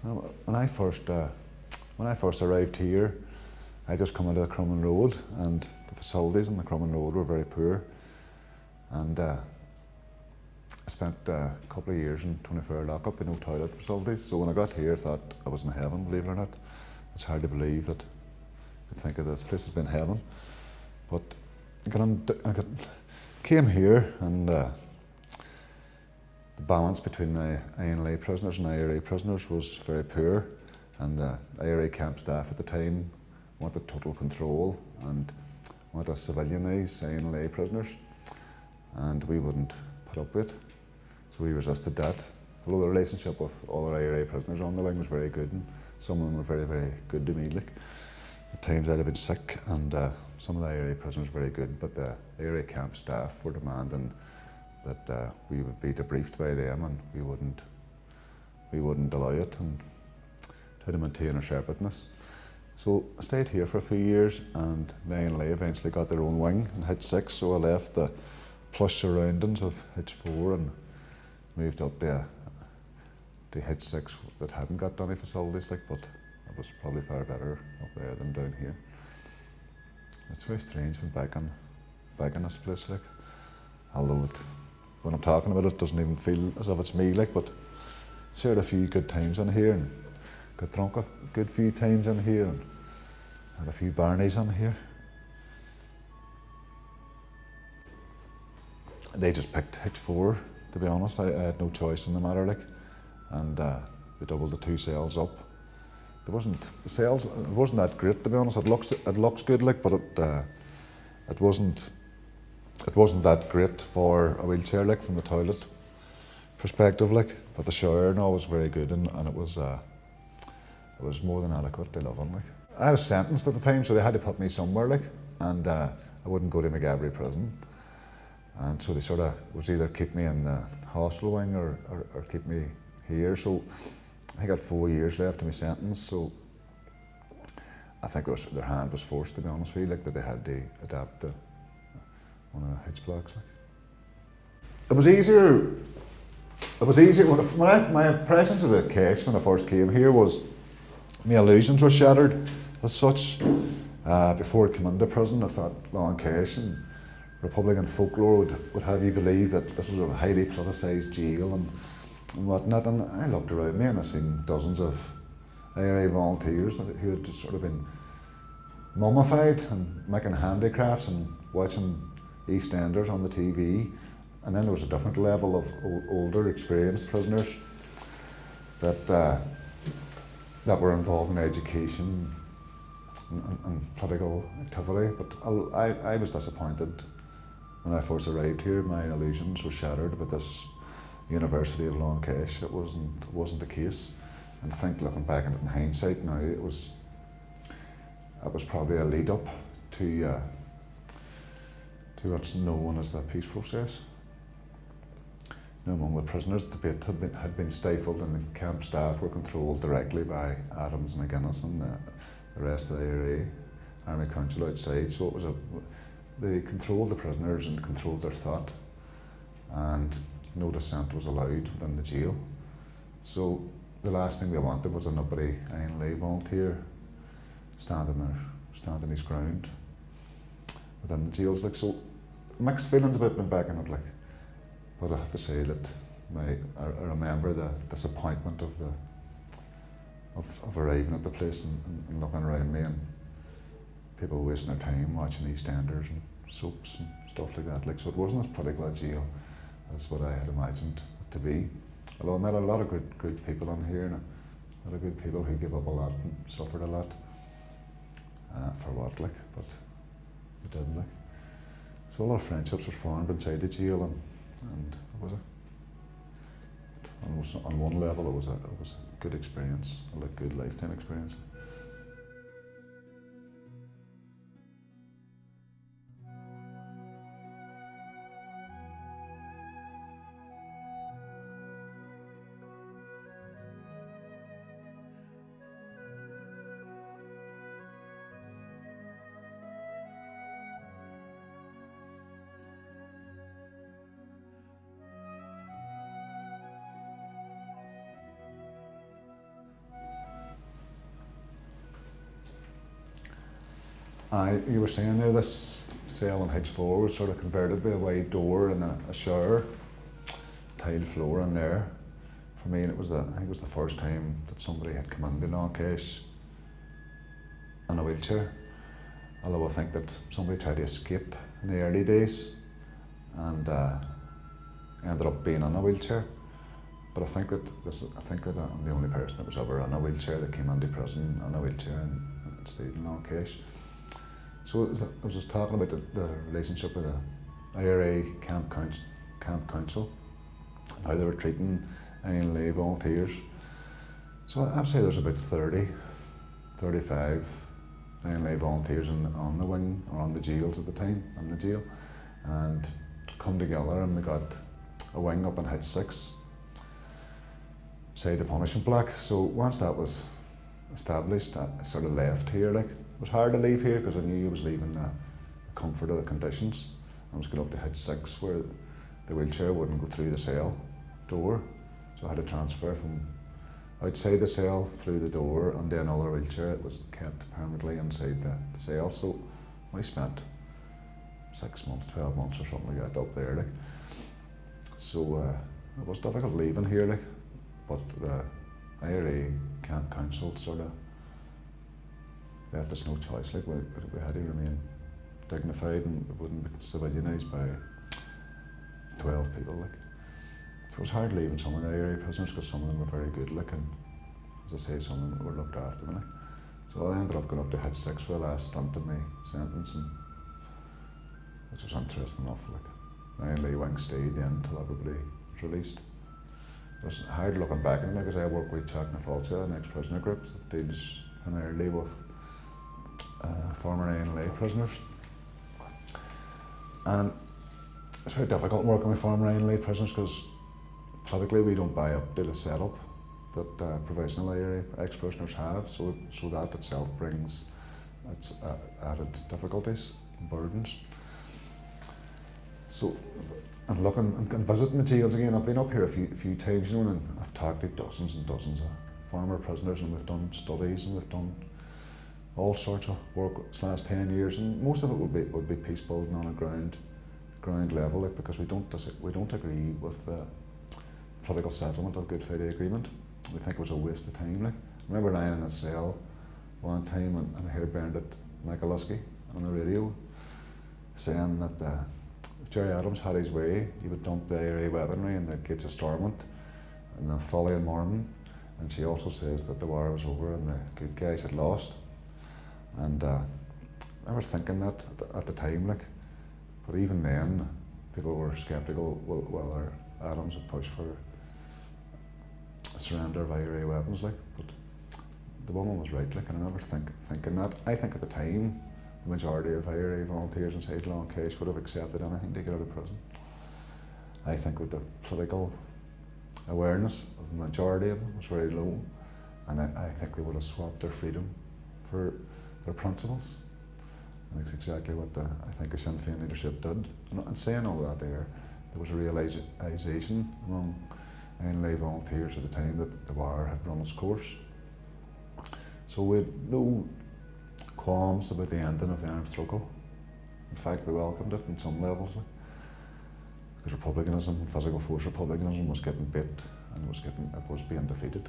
When I first arrived here, I just come into the Crumlin Road, and the facilities in the Crumlin Road were very poor. And I spent a couple of years in 24-hour lockup with no toilet facilities. So when I got here, I thought I was in heaven, believe it or not. It's hard to believe that I could think of this place as being heaven. But I came here, and the balance between the INLA prisoners and IRA prisoners was very poor. And the IRA camp staff at the time wanted total control and wanted us civilianise INLA prisoners. And we wouldn't put up with it. So we resisted that. Although the relationship with all the IRA prisoners on the wing was very good, and some of them were very, very good to me. Like, at times I'd have been sick, and some of the IRA prisoners were very good, but the IRA camp staff were demanding that we would be debriefed by them, and we wouldn't allow it, and try to maintain our separateness. So I stayed here for a few years, and the INLA eventually got their own wing in Hitch 6, so I left the plush surroundings of Hitch 4 and moved up to Hitch 6 that hadn't got any facilities, like, but it was probably far better up there than down here. It's very strange being back in this place, like, although when I'm talking about it, it doesn't even feel as if it's me, like, but shared a few good times in here, and got drunk a good few times in here, and had a few barneys in here. They just picked Hitch 4, to be honest. I had no choice in the matter, like, and they doubled the 2 cells up. It wasn't that great, to be honest. It looks good, like, but it wasn't that great for a wheelchair, like, from the toilet perspective, like. But the shower and all was very good, and it was more than adequate to live in, like. I was sentenced at the time, so they had to put me somewhere, like, and I wouldn't go to McGarrigle prison. And so they sort of was either keep me in the hospital wing or keep me here. So I got 4 years left of my sentence. So I think their hand was forced, to be honest with you, like, that they had to adapt to one of the Hitch blocks. Like. It was easier when my presence of the Kesh when I first came here was my illusions were shattered as such. Before I came into prison, I thought Long Kesh and Republican folklore would have you believe that this was a highly politicised jail and whatnot. And I looked around me and I seen dozens of IRA volunteers who had just sort of been mummified and making handicrafts and watching EastEnders on the TV. And then there was a different level of older, experienced prisoners that were involved in education and political activity. But I was disappointed. When I first arrived here, my illusions were shattered about this University of Long Kesh. It wasn't the case. And I think, looking back on it in hindsight now, it was probably a lead up to what's known as the peace process. Among the prisoners, the debate had been stifled, and the camp staff were controlled directly by Adams and McGuinness and the rest of the IRA Army Council outside. So it was they controlled the prisoners and controlled their thought, and no dissent was allowed within the jail. So the last thing they wanted was a nobody INLA volunteer standing his ground within the jails. Like, so mixed feelings about being back in it, like. But I have to say that I remember the disappointment of arriving at the place and looking around me and people wasting their time watching EastEnders and soaps and stuff like that. Like, so it wasn't as political a jail as what I had imagined it to be. Although I met a lot of good people in here, and a lot of good people who gave up a lot and suffered a lot. For what, like, but they didn't, like. So a lot of friendships were formed inside the jail, and it was almost on one level it was a good experience, a good lifetime experience. You were saying there, this cell in H4 was sort of converted by a wide door and a shower, tiled floor in there. For me, it was I think it was the first time that somebody had come into Long Kesh in a wheelchair. Although I think that somebody tried to escape in the early days and ended up being in a wheelchair. But I think that I'm the only person that was ever in a wheelchair that came into prison in a wheelchair and stayed in Long Kesh. So I was just talking about the relationship with the IRA Camp Council, and how they were treating INLA volunteers. So I'd say there's about 30, 35 INLA volunteers on the wing, or on the jails at the time, in the jail, and come together, and we got a wing up in H6, say the punishment block. So once that was established, I sort of left here. Like, it was hard to leave here because I knew I was leaving the comfort of the conditions. I was going up to H6 where the wheelchair wouldn't go through the cell door, so I had to transfer from outside the cell through the door and then another wheelchair. It was kept permanently inside the cell. So I spent 6 months, 12 months or something like that up there. Like. So it was difficult leaving here, like, but the IRA Camp Council sort of left us no choice. Like, we had to remain dignified and we wouldn't be civilianised by 12 people. Like. It was hard leaving some of the IRA prisoners because some of them were very good looking. As I say, some of them were looked after them. Like. So I ended up going up to H6 for the last stint of my sentence, and which was interesting enough. Like. The INLA wing stayed then until everybody was released. It was hard looking back on it because I work with Chuck Nafalcha, an ex-prisoner group that deals primarily with former INLA prisoners. And it's very difficult working with former INLA prisoners because politically we don't buy up to the setup that provisional IRA ex-prisoners have, so that itself brings its added difficulties and burdens. So, and looking and visiting the jails again, I've been up here a few times, you know, and I've talked to dozens and dozens of former prisoners, and we've done studies and we've done all sorts of work this last 10 years, and most of it would be peace building on a ground level, like, because we don't agree with the political settlement of Good Friday Agreement. We think it was a waste of time. Like. I remember lying in a cell one time and I heard Bernard McGarrigle on the radio saying that if Gerry Adams had his way, he would dump the IRA weaponry in the gates of Stormont and the following morning. And she also says that the war was over and the good guys had lost. And I remember thinking that at the time, like, but even then, people were sceptical whether Adams would push for a surrender of IRA weapons, like. But the woman was right, like, and I remember thinking that. I think at the time, the majority of IRA volunteers inside Long Kesh would have accepted anything to get out of prison. I think that the political awareness of the majority of them was very low, and I think they would have swapped their freedom for their principles. And that's exactly what I think the Sinn Féin leadership did. And saying all that there was a realisation among INLA volunteers at the time that the war had run its course. So we had no qualms about the ending of the armed struggle. In fact, we welcomed it on some levels, because republicanism, physical force republicanism, was getting bit and it was being defeated.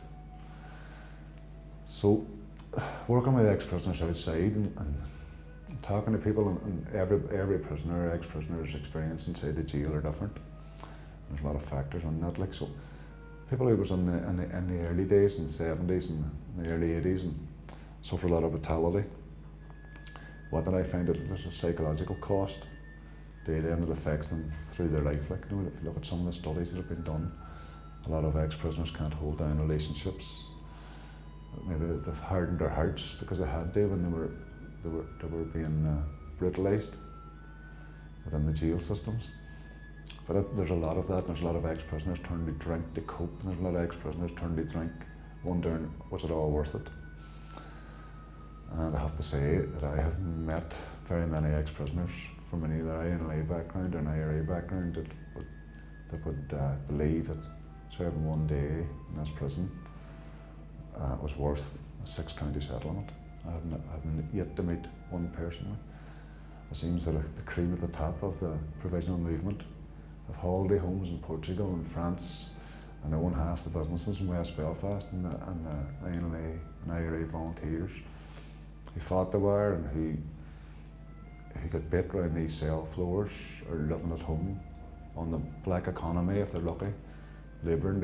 So, working with ex-prisoners outside and talking to people, and every prisoner or ex-prisoner's experience inside the jail are different. There's a lot of factors on that. Like, so people who was in the early days, in the 70s and the early 80s, and suffered a lot of brutality. What did I find? That there's a psychological cost to them that affects them through their life. Like, you know, if you look at some of the studies that have been done, a lot of ex-prisoners can't hold down relationships. Maybe they've hardened their hearts because they had to when they were being brutalised within the jail systems. But there's a lot of that, and there's a lot of ex-prisoners turning to drink to cope, and there's a lot of ex-prisoners turning to drink wondering, was it all worth it? And I have to say that I have met very many ex-prisoners from either INLA background or an IRA background that would believe that serving one day in this prison was worth a 6-county settlement. I haven't yet to meet one person. It seems that the cream at the top of the provisional movement of holiday homes in Portugal and France. I know one half the businesses in West Belfast and the INLA and IRA volunteers who fought the war and who got bit around these cell floors or living at home on the black economy if they're lucky, labouring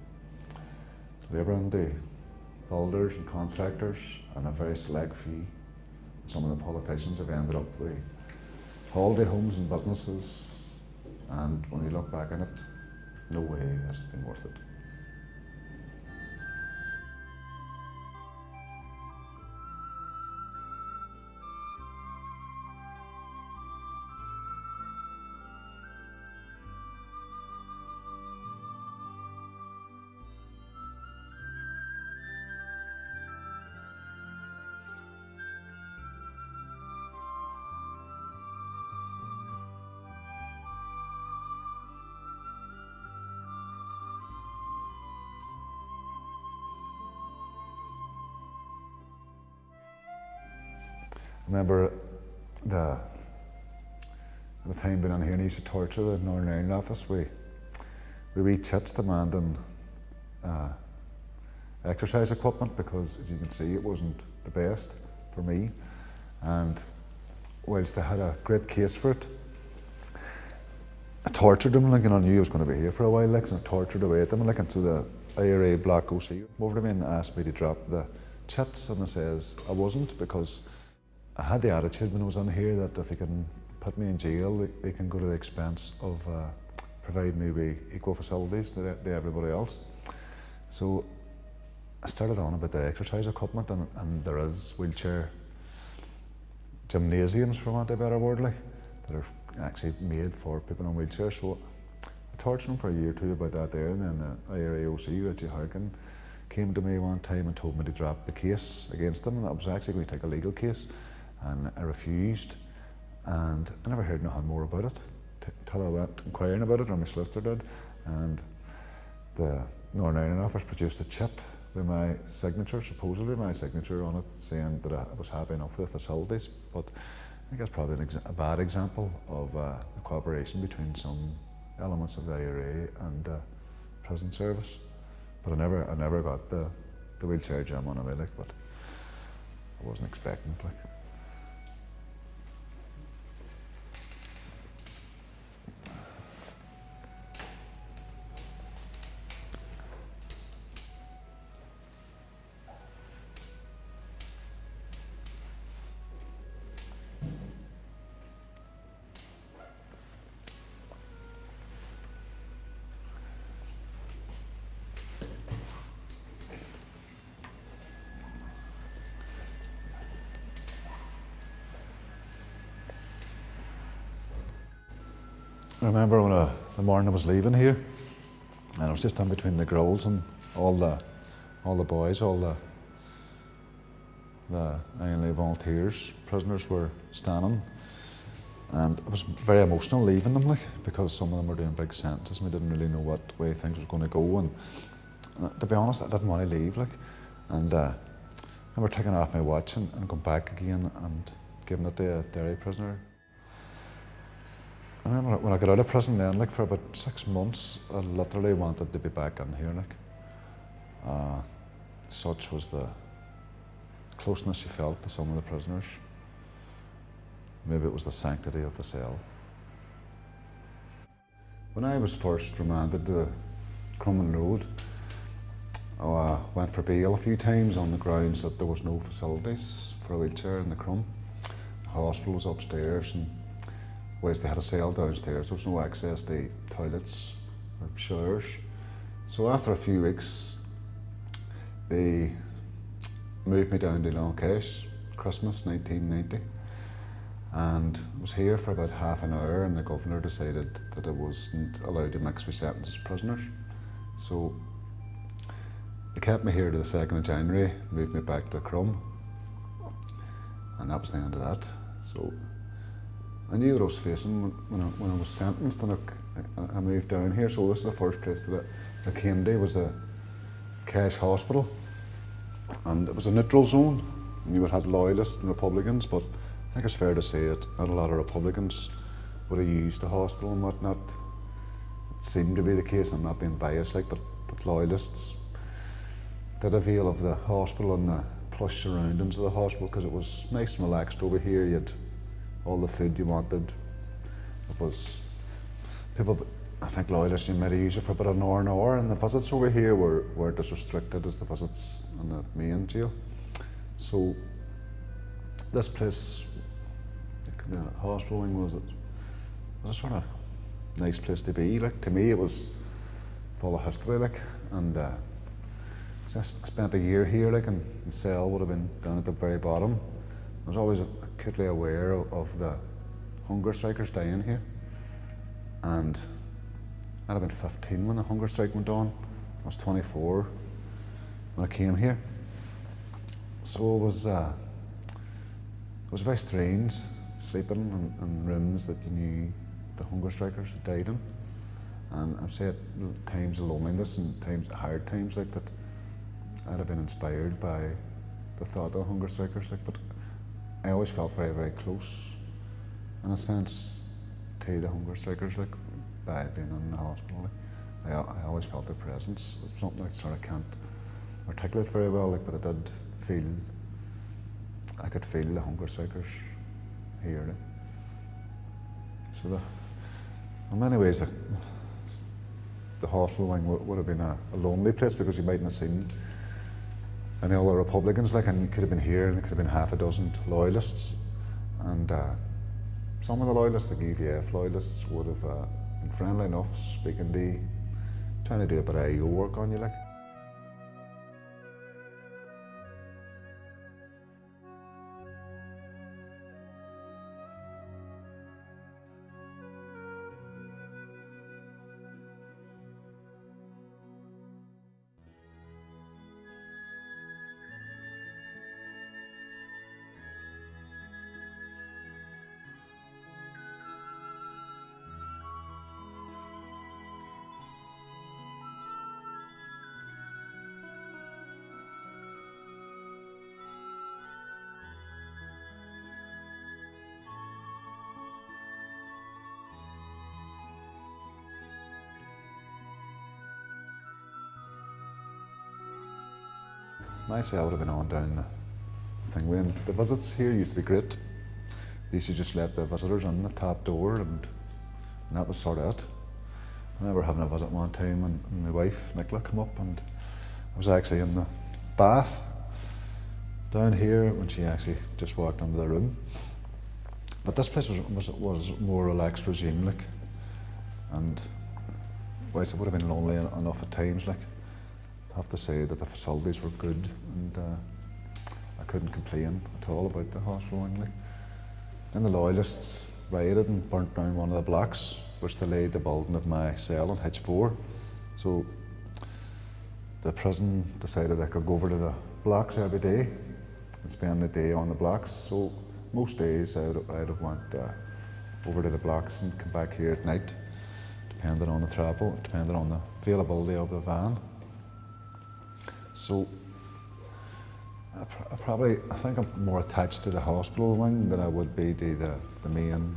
the builders and contractors and a very select few. Some of the politicians have ended up with holiday homes and businesses, and when you look back on it, no way has it been worth it. I remember the time being on here and he used to torture the Northern Ireland office. We wee chits demanding exercise equipment because, as you can see, it wasn't the best for me. And whilst they had a great case for it, I tortured them, like, and I knew I was going to be here for a while, like, and I tortured away at them, like, and so the IRA Block OC came over to me and asked me to drop the chits, and I says I wasn't, because I had the attitude when I was on here that if they can put me in jail, they can go to the expense of providing me with equal facilities to everybody else. So I started on about the exercise equipment, and there is wheelchair gymnasiums, for want of a better word, like, that are actually made for people in wheelchairs. So I tortured them for a year or two about that there, and then the IRA OC, Richie Harkin, came to me one time and told me to drop the case against them, and I was actually going to take a legal case. And I refused, and I never heard nothing more about it till I went inquiring about it, or my solicitor did, and the Northern Ireland office produced a chit with my signature, supposedly my signature on it, saying that I was happy enough with the facilities. But I think that's probably a bad example of the cooperation between some elements of the IRA and the prison service. But I never got the wheelchair gym on it, like, but I wasn't expecting it, like. I remember when the morning I was leaving here, and I was just in between the grills, and all the boys, all the INLA volunteers, prisoners were standing, and it was very emotional leaving them, like, because some of them were doing big sentences and we didn't really know what way things was going to go, and to be honest, I didn't want to leave, like, and I remember taking off my watch and going back again and giving it to a Derry prisoner. I remember when I got out of prison then, like, for about 6 months, I literally wanted to be back in here, like. Such was the closeness you felt to some of the prisoners. Maybe it was the sanctity of the cell. When I was first remanded to Crumlin Road, I went for bail a few times on the grounds that there was no facilities for a wheelchair in the Crum. The hospital was upstairs, and whereas they had a cell downstairs, there was no access to toilets or showers. So after a few weeks, they moved me down to Long Kesh, Christmas 1990, and I was here for about half an hour, and the governor decided that I wasn't allowed to mix with sentences prisoners. So they kept me here to the 2nd of January, moved me back to Crum, and that was the end of that. So I knew what I was facing when I was sentenced, and I moved down here. So this is the first place that I came to, was a Kesh hospital, and it was a neutral zone. and you would have loyalists and Republicans, but I think it's fair to say that not a lot of Republicans would have used the hospital and whatnot. It seemed to be the case, I'm not being biased, like, but loyalists did avail of the hospital and the plush surroundings of the hospital because it was nice and relaxed over here. You had all the food you wanted. It was, people, I think loyalists, you might have used it for about an hour, and the visits over here weren't as restricted as the visits in the main jail. So this place, the hospital wing, was a sort of nice place to be. Like, to me, it was full of history, like, and I spent a year here, like, and the cell would have been down at the very bottom. I was always acutely aware of the hunger strikers dying here, and I'd have been 15 when the hunger strike went on. I was 24 when I came here. So it was very strange sleeping in rooms that you knew the hunger strikers had died in. And I'd say at times of loneliness and times, hard times like that, I'd have been inspired by the thought of the hunger strikers. Like, but I always felt very, very close, in a sense, to the hunger strikers, like, by being in the hospital. Like, I always felt their presence. It's something I sort of can't articulate very well, like, but I could feel the hunger strikers here. Like. So in many ways, the hospital wing would have been a lonely place because you mightn't have seen any other Republicans, like, and you could have been here and there could have been half a dozen loyalists, and some of the loyalists, the EVF loyalists, would have been friendly enough, speaking to you, trying to do a bit of IO work on you, like. My cell would have been on down the thing. When the visits here used to be great. They used to just let the visitors in the top door, and that was sort of it. I remember having a visit one time, and my wife, Nicola, come up, and I was actually in the bath down here when she actually just walked into the room. But this place was more relaxed regime, like, and whilst it would have been lonely enough at times, like, I have to say that the facilities were good, and I couldn't complain at all about the hospital wing. Like. Then the loyalists rioted and burnt down one of the blocks, which delayed the building of my cell in H4. So the prison decided I could go over to the blocks every day and spend the day on the blocks. So most days I'd have went over to the blocks and come back here at night, depending on the travel, depending on the availability of the van. So I think I'm more attached to the hospital wing than I would be to the main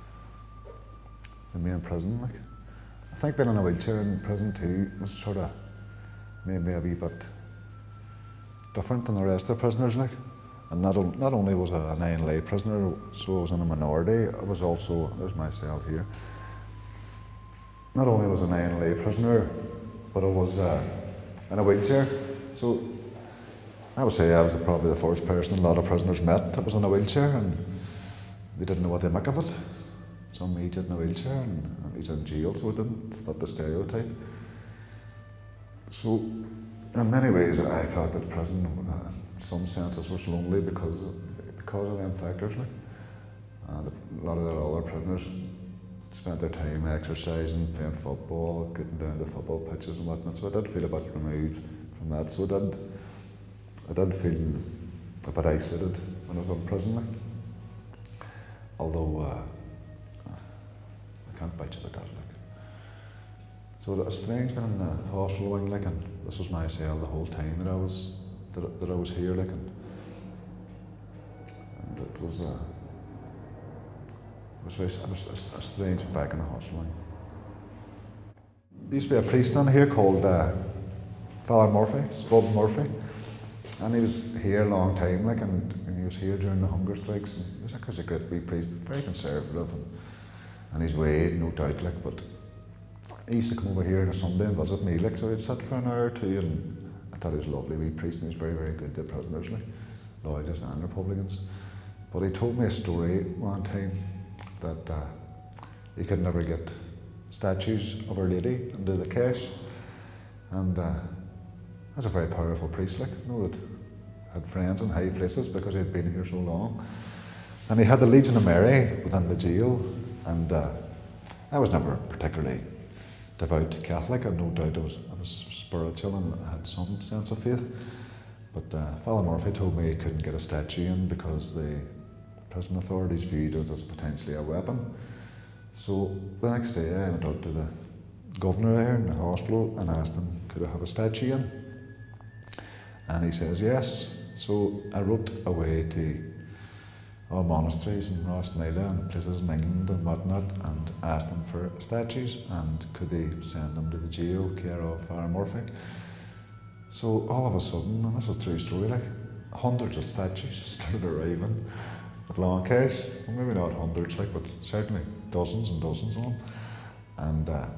prison. Like. I think being in a wheelchair in prison too was sort of made me a wee bit different than the rest of the prisoners. Like. And not only was I an INLA prisoner, so I was in a minority, I was also, there's my cell here, not only was I an INLA prisoner, but I was in a wheelchair. So I would say I was probably the first person a lot of prisoners met that was in a wheelchair, and they didn't know what to make of it. Some aged in a wheelchair, and he's in jail, so it didn't fit the stereotype. So in many ways I thought that prison, in some senses, was lonely because of them factors. Like. And a lot of the other prisoners spent their time exercising, playing football, getting down to football pitches and whatnot, so I did feel a bit removed from that. So I did feel a bit isolated when I was in prison. Like. Although I can't bitch about that. Like. So it's strange being in the hospital wing, like, and this was my cell the whole time that I was here. Like, and very strange back in the hospital. There used to be a priest on here called Father Murphy, Spud Murphy, and he was here a long time, like, and he was here during the hunger strikes. And he was a great wee priest, very conservative, and he's weighed, no doubt, like, but he used to come over here on a Sunday and visit me, like, so he'd sit for an hour or two, and I thought he was a lovely wee priest, and he's very, very good to prisoners, like, Loyalists and Republicans. But he told me a story one time that he could never get statues of Our Lady into the Kesh, and that's a very powerful priest, like, you know, that had friends in high places because he had been here so long. And he had the Legion of Mary within the jail, and I was never particularly devout Catholic, and no doubt I was spiritual and I had some sense of faith. But Father Murphy told me he couldn't get a statue in because the prison authorities viewed it as potentially a weapon. So the next day I went out to the governor there in the hospital and asked him, could I have a statue in? And he says yes. So I wrote away to all monasteries in INLA and places in England and whatnot, and asked them for statues and could they send them to the jail, care of Father Murphy. So all of a sudden, and this is a true story, like, hundreds of statues started arriving at Long Kesh. Well, maybe not hundreds, like, but certainly dozens and dozens of them. And I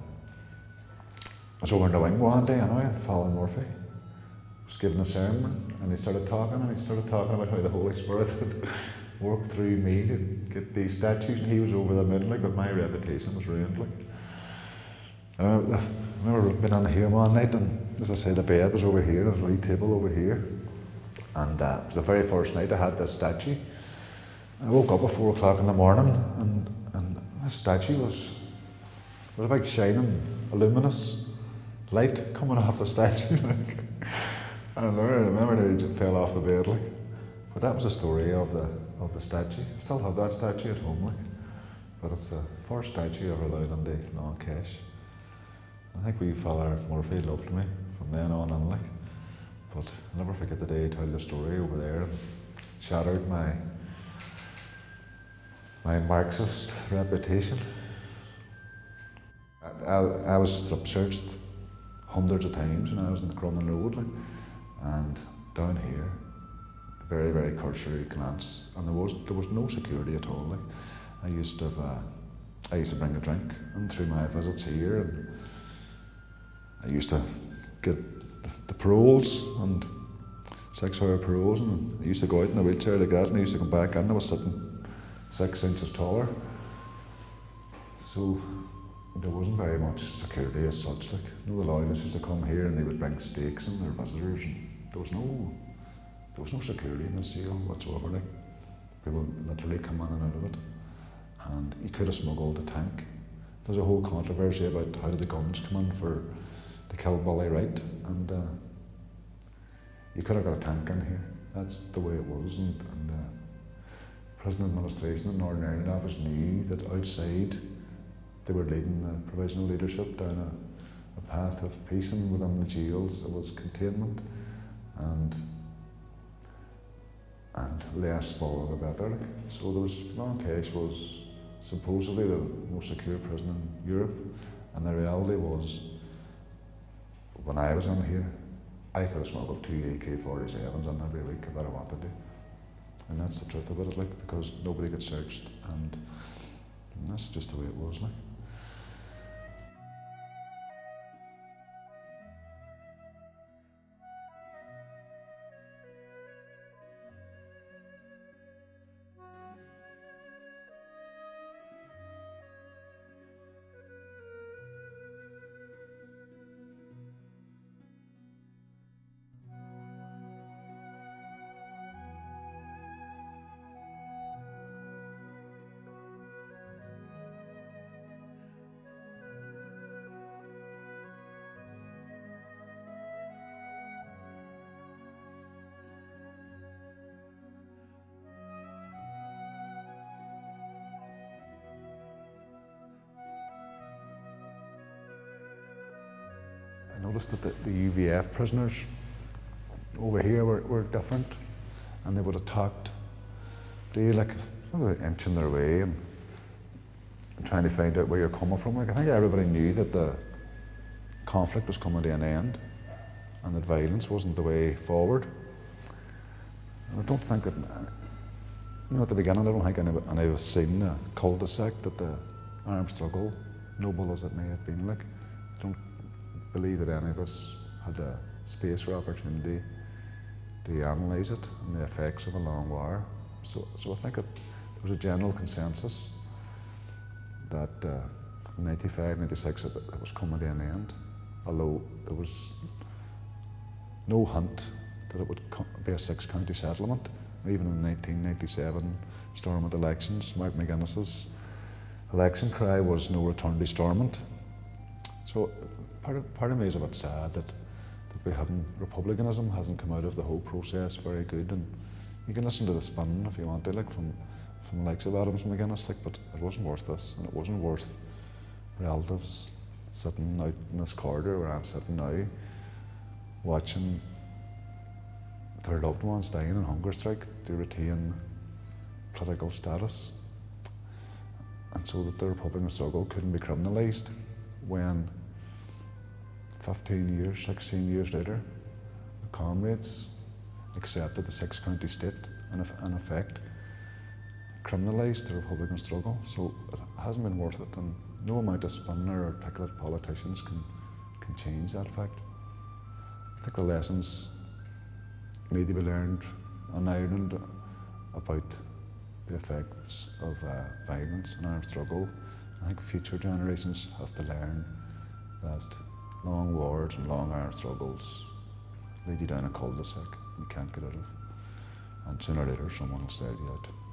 was over in the wing one day anyway, and Father Murphy was giving a sermon, and he started talking about how the Holy Spirit had worked through me to get these statues, and he was over the moon, like, but my reputation was ruined, like. I remember being on here one night, and as I say, the bed was over here, there was a wee table over here, and it was the very first night I had this statue. I woke up at 4 o'clock in the morning, and this statue was a big shining, luminous light coming off the statue, like. And I remember nearly fell off the bed, like. But that was the story of the statue. I still have that statue at home, like. But it's the first statue ever allowed on the Long Kesh. I think wee Father Murphy loved me from then on, like. But I'll never forget the day he told the story over there and shattered my Marxist reputation. I was strip searched hundreds of times when I was in the Crumlin Road, like, and down here, very, very cursory glance, and there was no security at all. Like, I used to bring a drink and through my visits here, and I used to get the paroles and 6-hour paroles, and I used to go out in a wheelchair like that, and I used to come back in, I was sitting 6 inches taller. So there wasn't very much security as such. Like, you know, the loyalists used to come here and they would bring steaks and their visitors, and there was no security in this jail whatsoever. Like, people literally come in and out of it, and you could have smuggled a tank. There's a whole controversy about how did the guns come in to kill Billy Wright, and you could have got a tank in here. That's the way it was, and prison administration and Northern Ireland office knew that outside they were leading the provisional leadership down a path of peace, and within the jails it was containment and less follow the better. So there was, Long Kesh was supposedly the most secure prison in Europe, and the reality was, when I was in here, I could have smuggled 2 AK-47s in every week if I wanted to. And that's the truth about it, like, because nobody gets searched, and that's just the way it was, like. I noticed that the UVF prisoners over here were different, and they would have talked do like sort of inching their way and trying to find out where you're coming from. Like I think everybody knew that the conflict was coming to an end and that violence wasn't the way forward. And I don't think that, at the beginning I don't think any of us seen the cul-de-sac that the armed struggle, noble as it may have been, like I don't believe that any of us had the space or opportunity to analyse it and the effects of a long war. So I think there was a general consensus that in 95, 96 it was coming to an end, although there was no hint that it would be a 6-county settlement. Even in the 1997 Stormont elections, Mark McGuinness's election cry was no return to Stormont. So part of me is a bit sad that republicanism hasn't come out of the whole process very good. And you can listen to the spin if you want to, like from the likes of Adams and McGuinness, like, but it wasn't worth this, and it wasn't worth relatives sitting out in this corridor where I'm sitting now, watching their loved ones dying in hunger strike to retain political status, and so that the Republican struggle couldn't be criminalised when 15 years, 16 years later, the comrades accepted the 6-county state and in effect criminalised the Republican struggle. So it hasn't been worth it, and no amount of spin or articulate politicians can change that fact. I think the lessons need to be learned in Ireland about the effects of violence and armed struggle. I think future generations have to learn that long wars and long armed struggles lead you down a cul-de-sac you can't get out of, and sooner or later someone will sell you out.